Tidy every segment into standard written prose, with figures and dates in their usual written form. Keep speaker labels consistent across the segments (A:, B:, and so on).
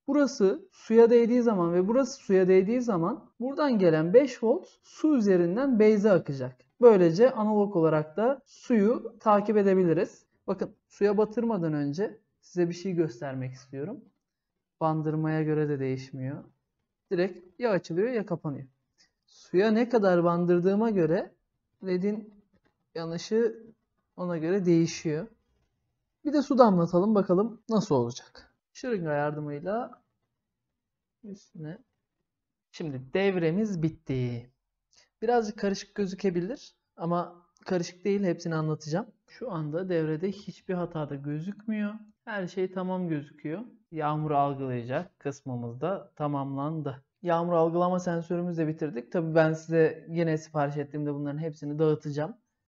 A: Burası suya değdiği zaman ve burası suya değdiği zaman buradan gelen 5 volt su üzerinden base'e akacak. Böylece analog olarak da suyu takip edebiliriz. Bakın suya batırmadan önce size bir şey göstermek istiyorum. Bandırmaya göre de değişmiyor. Direkt ya açılıyor ya kapanıyor. Suya ne kadar bandırdığıma göre LED'in yanışı ona göre değişiyor. Bir de su damlatalım bakalım nasıl olacak. Şırınga yardımıyla üstüne. Şimdi devremiz bitti. Birazcık karışık gözükebilir ama karışık değil, hepsini anlatacağım. Şu anda devrede hiçbir hata da gözükmüyor. Her şey tamam gözüküyor. Yağmur algılayacak kısmımız da tamamlandı. Yağmur algılama sensörümüzü de bitirdik. Tabii ben size yine sipariş ettiğimde bunların hepsini dağıtacağım.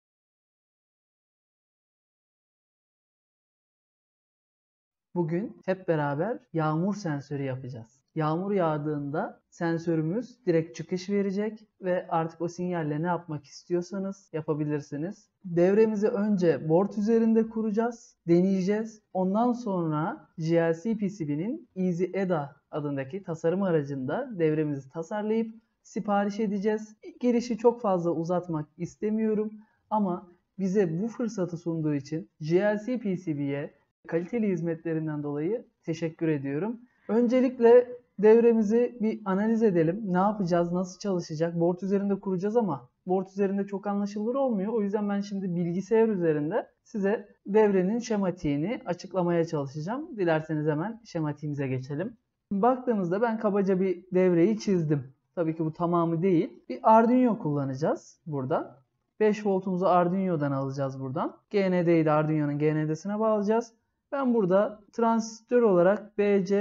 A: Bugün hep beraber yağmur sensörü yapacağız. Yağmur yağdığında sensörümüz direkt çıkış verecek ve artık o sinyalle ne yapmak istiyorsanız yapabilirsiniz. Devremizi önce board üzerinde kuracağız, deneyeceğiz. Ondan sonra GLC PCB'nin EasyEDA adındaki tasarım aracında devremizi tasarlayıp sipariş edeceğiz. Girişi çok fazla uzatmak istemiyorum ama bize bu fırsatı sunduğu için GLC PCB'ye kaliteli hizmetlerinden dolayı teşekkür ediyorum. Öncelikle devremizi bir analiz edelim. Ne yapacağız, nasıl çalışacak? Board üzerinde kuracağız ama board üzerinde çok anlaşılır olmuyor. O yüzden ben şimdi bilgisayar üzerinde size devrenin şematiğini açıklamaya çalışacağım. Dilerseniz hemen şematiğimize geçelim. Baktığınızda ben kabaca bir devreyi çizdim. Tabii ki bu tamamı değil. Bir Arduino kullanacağız burada. 5 voltumuzu Arduino'dan alacağız buradan. GND'yi de Arduino'nun GND'sine bağlayacağız. Ben burada transistör olarak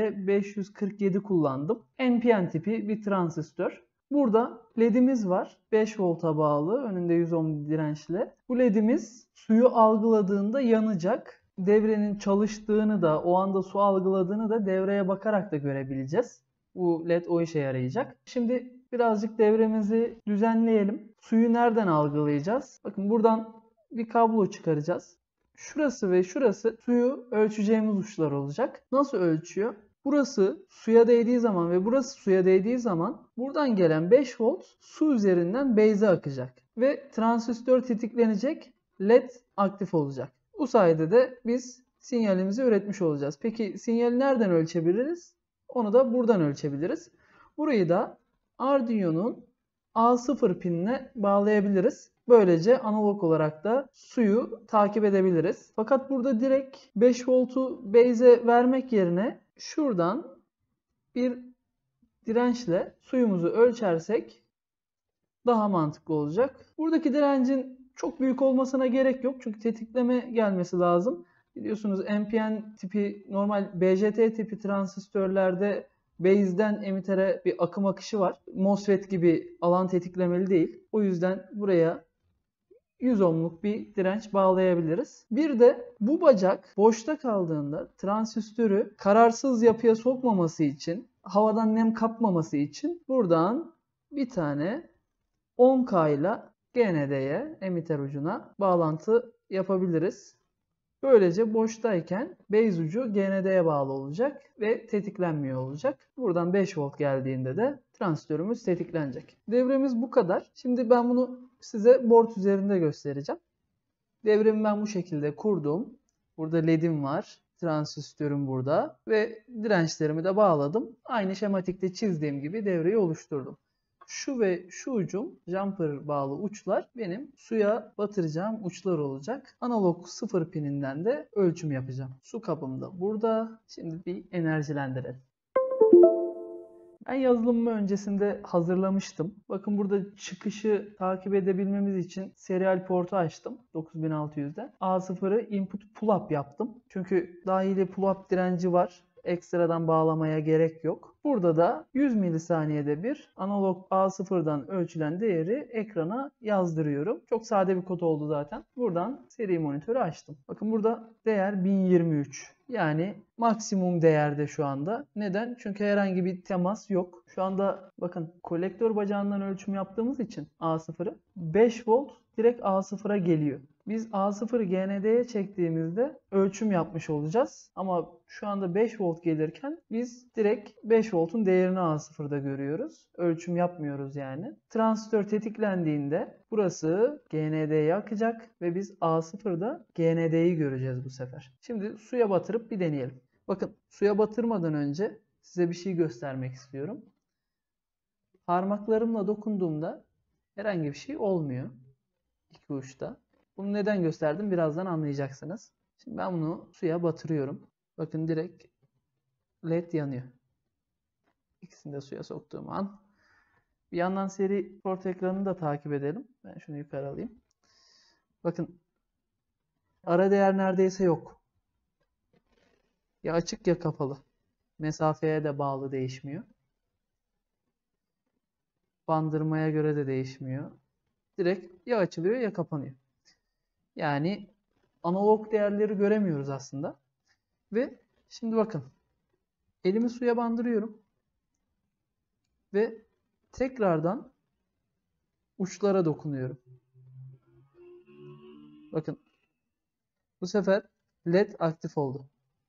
A: BC547 kullandım. NPN tipi bir transistör. Burada LED'imiz var. 5 volta bağlı. Önünde 100 ohm dirençle. Bu LED'imiz suyu algıladığında yanacak. Devrenin çalıştığını da, o anda su algıladığını da devreye bakarak da görebileceğiz. Bu LED o işe yarayacak. Şimdi birazcık devremizi düzenleyelim. Suyu nereden algılayacağız? Bakın buradan bir kablo çıkaracağız. Şurası ve şurası suyu ölçeceğimiz uçlar olacak. Nasıl ölçüyor? Burası suya değdiği zaman ve burası suya değdiği zaman buradan gelen 5 volt su üzerinden base'e akacak. Ve transistör tetiklenecek, LED aktif olacak. Bu sayede de biz sinyalimizi üretmiş olacağız. Peki sinyali nereden ölçebiliriz? Onu da buradan ölçebiliriz. Burayı da Arduino'nun A0 pinine bağlayabiliriz. Böylece analog olarak da suyu takip edebiliriz. Fakat burada direkt 5 voltu base'e vermek yerine şuradan bir dirençle suyumuzu ölçersek daha mantıklı olacak. Buradaki direncin çok büyük olmasına gerek yok. Çünkü tetikleme gelmesi lazım. Biliyorsunuz NPN tipi, normal BJT tipi transistörlerde base'den emitere bir akım akışı var. MOSFET gibi alan tetiklemeli değil. O yüzden buraya 100 ohmluk bir direnç bağlayabiliriz. Bir de bu bacak boşta kaldığında transistörü kararsız yapıya sokmaması için, havadan nem kapmaması için buradan bir tane 10K ile GND'ye, emiter ucuna bağlantı yapabiliriz. Böylece boştayken base ucu GND'ye bağlı olacak ve tetiklenmiyor olacak. Buradan 5 volt geldiğinde de transistörümüz tetiklenecek. Devremiz bu kadar. Şimdi ben bunu size board üzerinde göstereceğim. Devremi ben bu şekilde kurdum. Burada LED'im var. Transistörüm burada. Ve dirençlerimi de bağladım. Aynı şematikte çizdiğim gibi devreyi oluşturdum. Şu ve şu ucum, jumper bağlı uçlar benim suya batıracağım uçlar olacak. Analog 0 pininden de ölçüm yapacağım. Su kabım da burada. Şimdi bir enerjilendirelim. Ben yazılımımı öncesinde hazırlamıştım. Bakın burada çıkışı takip edebilmemiz için serial portu açtım 9600'de. A0'ı input pull-up yaptım. Çünkü dahili pull-up direnci var. Ekstradan bağlamaya gerek yok. Burada da 100 milisaniyede bir analog A0'dan ölçülen değeri ekrana yazdırıyorum. Çok sade bir kod oldu zaten. Buradan seri monitörü açtım. Bakın burada değer 1023. Yani maksimum değerde şu anda. Neden? Çünkü herhangi bir temas yok. Şu anda bakın kolektör bacağından ölçüm yaptığımız için A0'ı 5 volt direkt A0'a geliyor. Biz A0'ı GND'ye çektiğimizde ölçüm yapmış olacağız. Ama şu anda 5 volt gelirken biz direkt 5 voltun değerini A0'da görüyoruz. Ölçüm yapmıyoruz yani. Transistör tetiklendiğinde burası GND'ye akacak ve biz A0'da GND'yi göreceğiz bu sefer. Şimdi suya batırıp bir deneyelim. Bakın, suya batırmadan önce size bir şey göstermek istiyorum. Parmaklarımla dokunduğumda herhangi bir şey olmuyor iki uçta. Bunu neden gösterdim birazdan anlayacaksınız. Şimdi ben bunu suya batırıyorum. Bakın, direkt led yanıyor. İkisini de suya soktuğum an. Bir yandan seri port ekranını da takip edelim. Ben şunu yukarı alayım. Bakın, ara değer neredeyse yok. Ya açık ya kapalı. Mesafeye de bağlı değişmiyor. Bandırmaya göre de değişmiyor. Direkt ya açılıyor ya kapanıyor. Yani analog değerleri göremiyoruz aslında. Ve şimdi bakın, elimi suya bandırıyorum. Ve tekrardan uçlara dokunuyorum. Bakın, bu sefer led aktif oldu.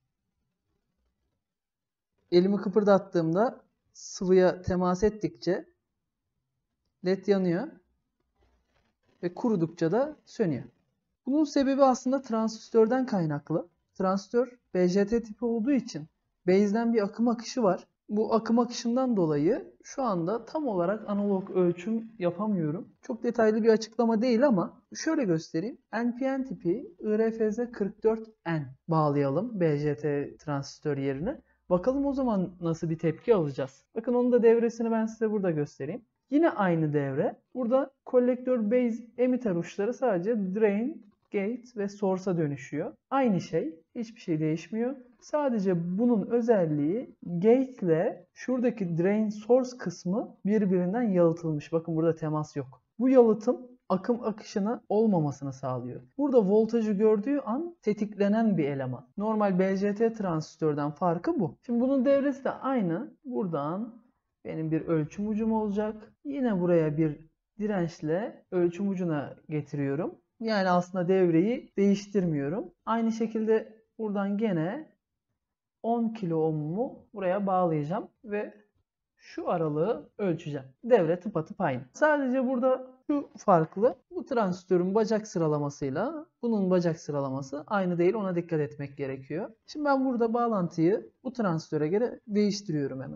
A: Elimi kıpırdattığımda sıvıya temas ettikçe led yanıyor ve kurudukça da sönüyor. Bunun sebebi aslında transistörden kaynaklı. Transistör BJT tipi olduğu için base'den bir akım akışı var. Bu akım akışından dolayı şu anda tam olarak analog ölçüm yapamıyorum. Çok detaylı bir açıklama değil ama şöyle göstereyim. NPN tipi IRFZ44N bağlayalım BJT transistör yerine. Bakalım o zaman nasıl bir tepki alacağız. Bakın, onun da devresini ben size burada göstereyim. Yine aynı devre. Burada kolektör base emitter uçları sadece drain, gate ve source'a dönüşüyor. Aynı şey. Hiçbir şey değişmiyor. Sadece bunun özelliği gate ile şuradaki drain source kısmı birbirinden yalıtılmış. Bakın, burada temas yok. Bu yalıtım akım akışına olmamasını sağlıyor. Burada voltajı gördüğü an tetiklenen bir eleman. Normal BJT transistörden farkı bu. Şimdi bunun devresi de aynı. Buradan benim bir ölçüm ucum olacak. Yine buraya bir dirençle ölçüm ucuna getiriyorum. Yani aslında devreyi değiştirmiyorum. Aynı şekilde buradan gene 10 kilo ohm'umu buraya bağlayacağım ve şu aralığı ölçeceğim. Devre tıpatıp aynı. Sadece burada şu farklı. Bu transistörün bacak sıralamasıyla bunun bacak sıralaması aynı değil. Ona dikkat etmek gerekiyor. Şimdi ben burada bağlantıyı bu transistöre göre değiştiriyorum hemen.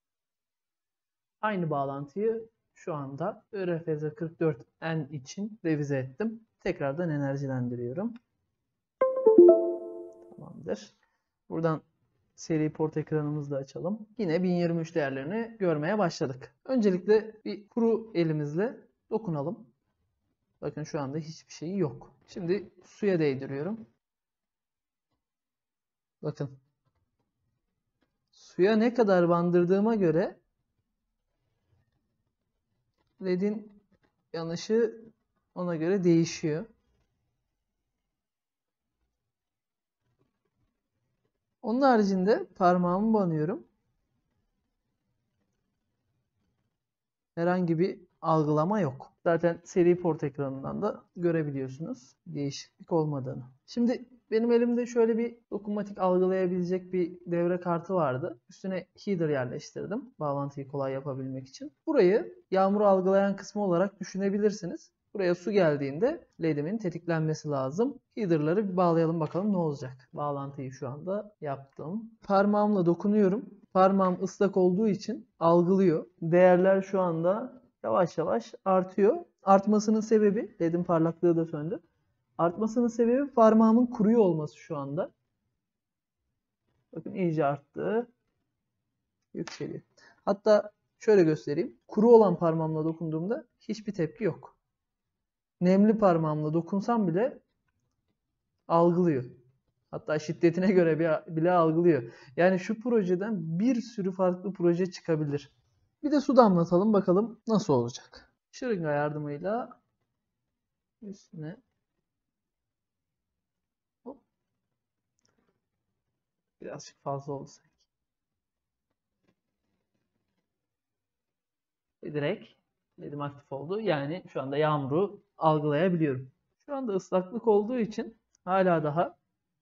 A: Aynı bağlantıyı şu anda IRFZ44N için revize ettim. Tekrardan enerjilendiriyorum. Tamamdır. Buradan seri port ekranımızı da açalım. Yine 1023 değerlerini görmeye başladık. Öncelikle bir kuru elimizle dokunalım. Bakın, şu anda hiçbir şey yok. Şimdi suya değdiriyorum. Bakın. Suya ne kadar bandırdığıma göre ledin yanışı ona göre değişiyor. Onun haricinde parmağımı banıyorum. Herhangi bir algılama yok. Zaten seri port ekranından da görebiliyorsunuz değişiklik olmadığını. Şimdi benim elimde şöyle bir dokunmatik algılayabilecek bir devre kartı vardı. Üstüne header yerleştirdim bağlantıyı kolay yapabilmek için. Burayı yağmuru algılayan kısmı olarak düşünebilirsiniz. Buraya su geldiğinde LED'imin tetiklenmesi lazım. Header'ları bir bağlayalım bakalım ne olacak. Bağlantıyı şu anda yaptım. Parmağımla dokunuyorum. Parmağım ıslak olduğu için algılıyor. Değerler şu anda yavaş yavaş artıyor. Artmasının sebebi, LED'in parlaklığı da söndü. Artmasının sebebi parmağımın kuruyor olması şu anda. Bakın, iyice arttı. Yükseliyor. Hatta şöyle göstereyim. Kuru olan parmağımla dokunduğumda hiçbir tepki yok. Nemli parmağımla dokunsam bile algılıyor. Hatta şiddetine göre bile algılıyor. Yani şu projeden bir sürü farklı proje çıkabilir. Bir de su damlatalım bakalım nasıl olacak. Şırınga yardımıyla üstüne hop, birazcık fazla oldu sanki. Direkt LED'im aktif oldu. Yani şu anda yağmuru algılayabiliyorum. Şu anda ıslaklık olduğu için hala daha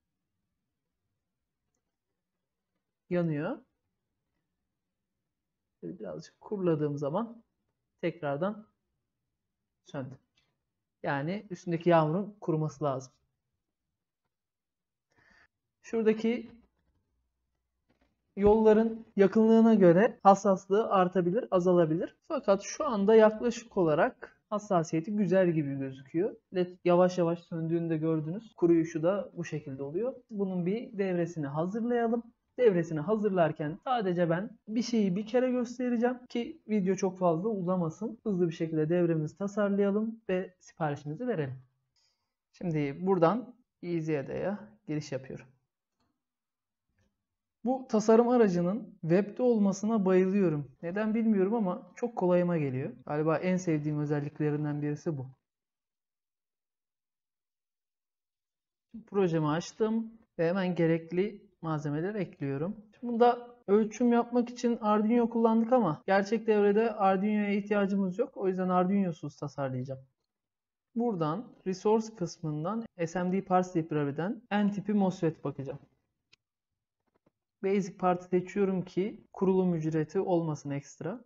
A: yanıyor. Birazcık kuruladığım zaman tekrardan söndü. Yani üstündeki yağmurun kuruması lazım. Şuradaki yolların yakınlığına göre hassaslığı artabilir, azalabilir. Fakat şu anda yaklaşık olarak hassasiyeti güzel gibi gözüküyor. LED yavaş yavaş söndüğünü de gördünüz. Kuruyuşu da bu şekilde oluyor. Bunun bir devresini hazırlayalım. Devresini hazırlarken sadece ben bir şeyi bir kere göstereceğim ki video çok fazla uzamasın. Hızlı bir şekilde devremizi tasarlayalım ve siparişimizi verelim. Şimdi buradan EasyAda'ya giriş yapıyorum. Bu tasarım aracının webde olmasına bayılıyorum. Neden bilmiyorum ama çok kolayıma geliyor. Galiba en sevdiğim özelliklerinden birisi bu. Şimdi projemi açtım ve hemen gerekli malzemeleri ekliyorum. Şimdi bunda ölçüm yapmak için Arduino kullandık ama gerçek devrede Arduino'ya ihtiyacımız yok. O yüzden Arduino'suz tasarlayacağım. Buradan Resource kısmından SMD Parts Library'den N tipi MOSFET bakacağım. Basic Part'ı seçiyorum ki kurulum ücreti olmasın ekstra.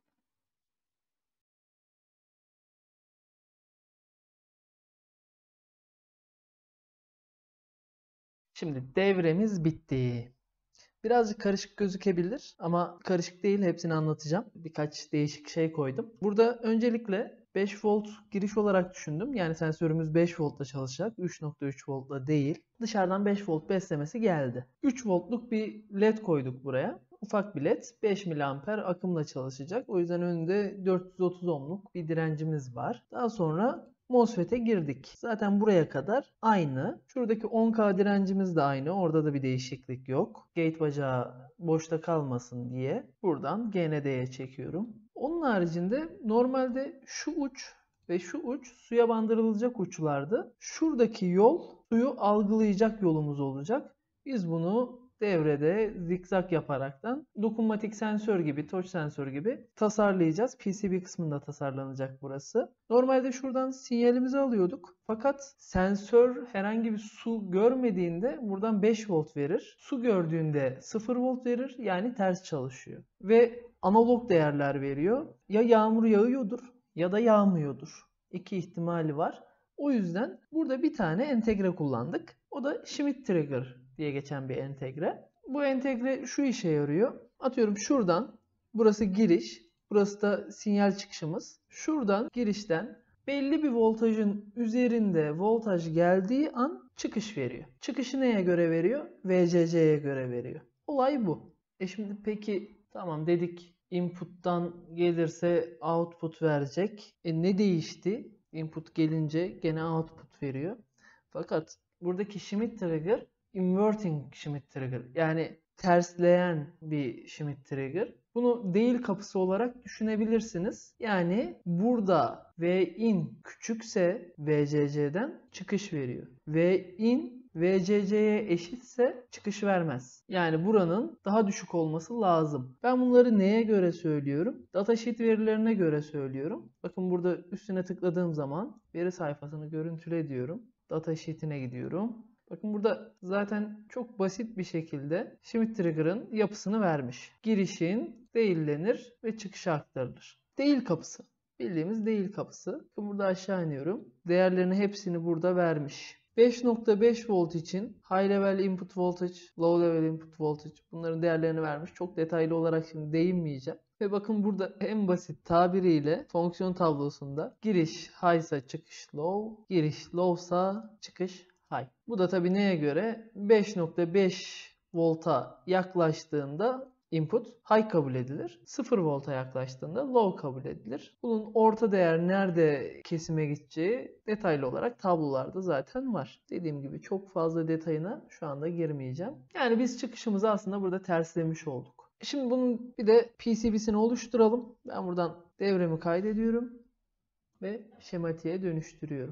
A: Şimdi devremiz bitti. Birazcık karışık gözükebilir ama karışık değil, hepsini anlatacağım. Birkaç değişik şey koydum. Burada öncelikle 5 volt giriş olarak düşündüm. Yani sensörümüz 5 voltla çalışacak. 3.3 voltla değil. Dışarıdan 5 volt beslemesi geldi. 3 voltluk bir LED koyduk buraya. Ufak bir LED 5 mAh akımla çalışacak. O yüzden önünde 430 ohmluk bir direncimiz var. Daha sonra MOSFET'e girdik. Zaten buraya kadar aynı. Şuradaki 10K direncimiz de aynı. Orada da bir değişiklik yok. Gate bacağı boşta kalmasın diye buradan GND'ye çekiyorum. Onun haricinde normalde şu uç ve şu uç suya bandırılacak uçlardı. Şuradaki yol suyu algılayacak yolumuz olacak. Biz bunu devrede zikzak yaparaktan dokunmatik sensör gibi, touch sensör gibi tasarlayacağız. PCB kısmında tasarlanacak burası. Normalde şuradan sinyalimizi alıyorduk. Fakat sensör herhangi bir su görmediğinde buradan 5 volt verir. Su gördüğünde 0 volt verir. Yani ters çalışıyor. Ve analog değerler veriyor. Ya yağmur yağıyordur ya da yağmıyordur. İki ihtimali var. O yüzden burada bir tane entegre kullandık. O da Schmitt Trigger diye geçen bir entegre. Bu entegre şu işe yarıyor. Atıyorum şuradan, burası giriş, burası da sinyal çıkışımız. Şuradan girişten belli bir voltajın üzerinde voltaj geldiği an çıkış veriyor. Çıkışı neye göre veriyor? VCC'ye göre veriyor. Olay bu. Şimdi peki tamam dedik, input'tan gelirse output verecek. Ne değişti? Input gelince gene output veriyor. Fakat buradaki Schmitt trigger inverting Schmitt trigger, yani tersleyen bir Schmitt trigger. Bunu değil kapısı olarak düşünebilirsiniz. Yani burada Vin küçükse VCC'den çıkış veriyor. Vin VCC'ye eşitse çıkış vermez. Yani buranın daha düşük olması lazım. Ben bunları neye göre söylüyorum? Datasheet verilerine göre söylüyorum. Bakın burada üstüne tıkladığım zaman veri sayfasını görüntüle diyorum. Datasheet'ine gidiyorum. Bakın burada zaten çok basit bir şekilde Schmitt Trigger'ın yapısını vermiş. Girişin değillenir ve çıkışa aktarılır. Değil kapısı. Bildiğimiz değil kapısı. Bakın burada aşağı iniyorum. Değerlerini hepsini burada vermiş. 5.5 volt için high level input voltage, low level input voltage, bunların değerlerini vermiş. Çok detaylı olarak şimdi değinmeyeceğim. Ve bakın burada en basit tabiriyle fonksiyon tablosunda giriş high'sa çıkış low, giriş low'sa çıkış high. Bu da tabii neye göre? 5.5 volta yaklaştığında input high kabul edilir. 0 volta yaklaştığında low kabul edilir. Bunun orta değer nerede kesime gideceği detaylı olarak tablolarda zaten var. Dediğim gibi çok fazla detayına şu anda girmeyeceğim. Yani biz çıkışımızı aslında burada terslemiş olduk. Şimdi bunun bir de PCB'sini oluşturalım. Ben buradan devremi kaydediyorum ve şematiğe dönüştürüyorum.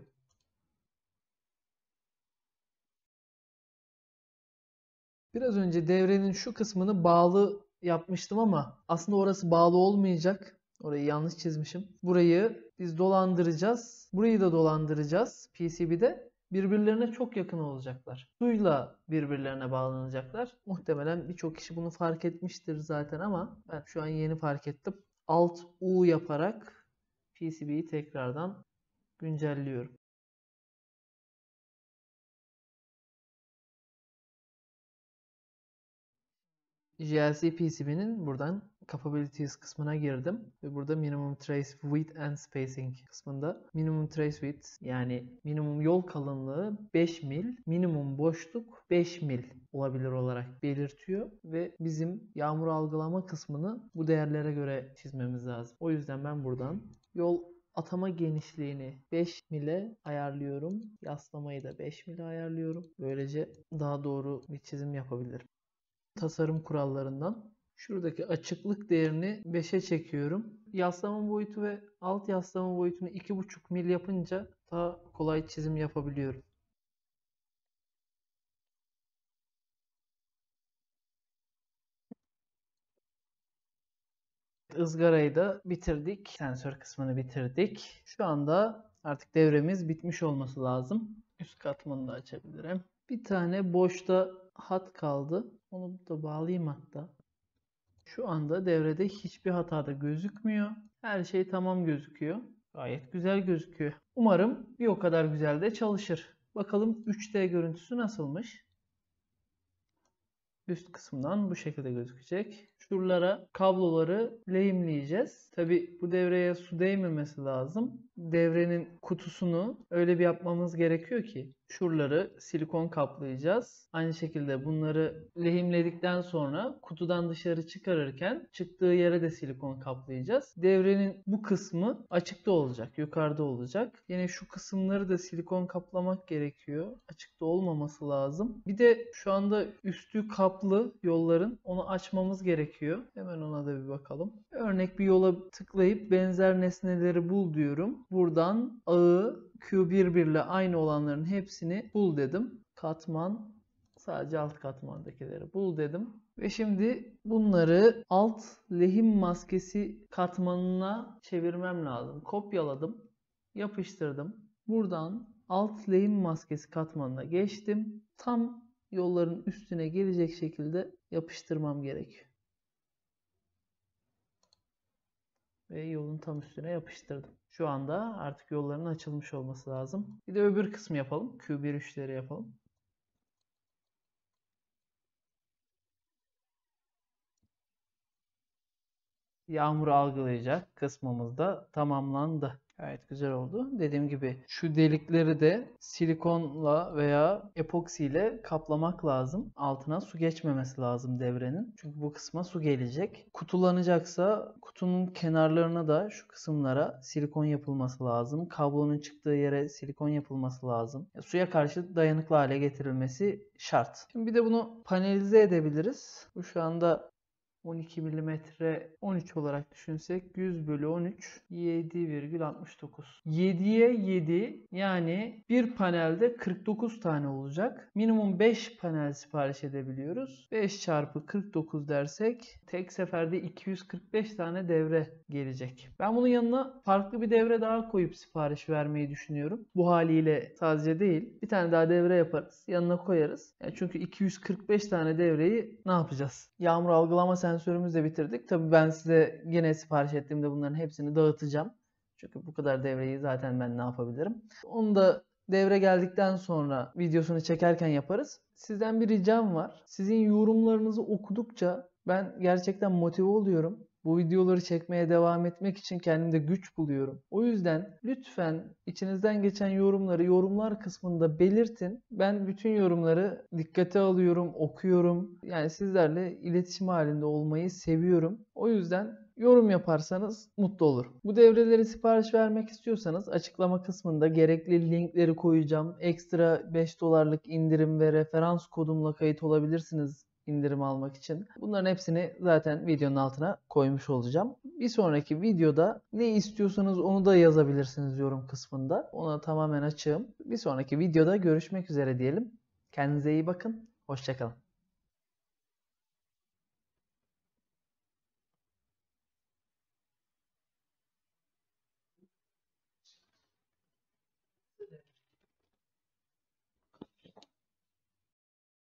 A: Biraz önce devrenin şu kısmını bağlı yapmıştım ama aslında orası bağlı olmayacak. Orayı yanlış çizmişim. Burayı biz dolandıracağız. Burayı da dolandıracağız PCB'de. Birbirlerine çok yakın olacaklar. Suyla birbirlerine bağlanacaklar. Muhtemelen birçok kişi bunu fark etmiştir zaten ama ben şu an yeni fark ettim. Alt U yaparak PCB'yi tekrardan güncelliyorum. JLC PCB'nin buradan Capabilities kısmına girdim ve burada Minimum Trace Width and Spacing kısmında Minimum Trace Width yani minimum yol kalınlığı 5 mil, minimum boşluk 5 mil olabilir olarak belirtiyor ve bizim yağmur algılama kısmını bu değerlere göre çizmemiz lazım. O yüzden ben buradan yol atama genişliğini 5 mile ayarlıyorum. Yaslamayı da 5 mile ayarlıyorum. Böylece daha doğru bir çizim yapabilirim. Tasarım kurallarından şuradaki açıklık değerini 5'e çekiyorum. Yaslama boyutu ve alt yaslama boyutunu 2,5 mil yapınca daha kolay çizim yapabiliyorum. Izgarayı da bitirdik. Sensör kısmını bitirdik. Şu anda artık devremiz bitmiş olması lazım. Üst katmanı da açabilirim. Bir tane boşta hat kaldı. Onu da bağlayayım hatta. Şu anda devrede hiçbir hata da gözükmüyor. Her şey tamam gözüküyor. Gayet güzel gözüküyor. Umarım bir o kadar güzel de çalışır. Bakalım 3D görüntüsü nasılmış? Üst kısımdan bu şekilde gözükecek. Şuralara kabloları lehimleyeceğiz. Tabi bu devreye su değmemesi lazım. Devrenin kutusunu öyle bir yapmamız gerekiyor ki şuraları silikon kaplayacağız. Aynı şekilde bunları lehimledikten sonra kutudan dışarı çıkarırken çıktığı yere de silikon kaplayacağız. Devrenin bu kısmı açıkta olacak, yukarıda olacak. Yine şu kısımları da silikon kaplamak gerekiyor. Açıkta olmaması lazım. Bir de şu anda üstü kaplı yolların, onu açmamız gerekiyor. Hemen ona da bir bakalım. Örnek bir yola tıklayıp benzer nesneleri bul diyorum. Buradan ağı Q11 ile aynı olanların hepsini bul dedim. Katman, sadece alt katmandakileri bul dedim. Ve şimdi bunları alt lehim maskesi katmanına çevirmem lazım. Kopyaladım, yapıştırdım. Buradan alt lehim maskesi katmanına geçtim. Tam yolların üstüne gelecek şekilde yapıştırmam gerekiyor. Ve yolun tam üstüne yapıştırdım. Şu anda artık yolların açılmış olması lazım. Bir de öbür kısmı yapalım. Q1-3'leri yapalım. Yağmuru algılayacak kısmımız da tamamlandı. Gayet güzel oldu. Dediğim gibi şu delikleri de silikonla veya epoksiyle kaplamak lazım. Altına su geçmemesi lazım devrenin. Çünkü bu kısma su gelecek. Kutulanacaksa kutunun kenarlarına da şu kısımlara silikon yapılması lazım. Kablonun çıktığı yere silikon yapılması lazım. Suya karşı dayanıklı hale getirilmesi şart. Şimdi bir de bunu panelize edebiliriz. Bu şu anda 12 mm 13 olarak düşünsek 100 bölü 13 7,69. 7'ye 7 yani bir panelde 49 tane olacak. Minimum 5 panel sipariş edebiliyoruz. 5 çarpı 49 dersek tek seferde 245 tane devre gelecek. Ben bunun yanına farklı bir devre daha koyup sipariş vermeyi düşünüyorum. Bu haliyle sadece değil bir tane daha devre yaparız. Yanına koyarız. Yani çünkü 245 tane devreyi ne yapacağız? Yağmur algılama sensörümüzü de bitirdik. Tabii ben size yine sipariş ettiğimde bunların hepsini dağıtacağım. Çünkü bu kadar devreyi zaten ben ne yapabilirim? Onu da devre geldikten sonra videosunu çekerken yaparız. Sizden bir ricam var. Sizin yorumlarınızı okudukça ben gerçekten motive oluyorum. Bu videoları çekmeye devam etmek için kendimde güç buluyorum. O yüzden lütfen içinizden geçen yorumları yorumlar kısmında belirtin. Ben bütün yorumları dikkate alıyorum, okuyorum. Yani sizlerle iletişim halinde olmayı seviyorum. O yüzden yorum yaparsanız mutlu olurum. Bu devreleri sipariş vermek istiyorsanız açıklama kısmında gerekli linkleri koyacağım. Ekstra 5 dolarlık indirim ve referans kodumla kayıt olabilirsiniz indirim almak için. Bunların hepsini zaten videonun altına koymuş olacağım. Bir sonraki videoda ne istiyorsanız onu da yazabilirsiniz yorum kısmında. Ona tamamen açığım. Bir sonraki videoda görüşmek üzere diyelim. Kendinize iyi bakın. Hoşça kalın.